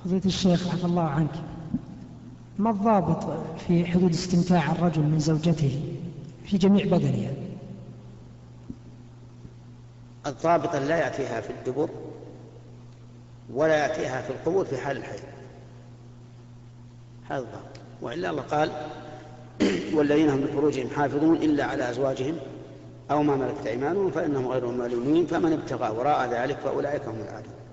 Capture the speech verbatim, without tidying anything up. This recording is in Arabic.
فضيلة الشيخ عفى الله عنك، ما الضابط في حدود استمتاع الرجل من زوجته في جميع بدنها؟ الضابط لا يأتيها في الدبر ولا يأتيها في القبور في حال الحيض، هذا الضابط. وإلا الله قال والذين هم لفروجهم حافظون إلا على أزواجهم أو ما ملكت أيمانهم فإنهم غير ملومين فمن ابتغى وراء ذلك فأولئك هم العادون.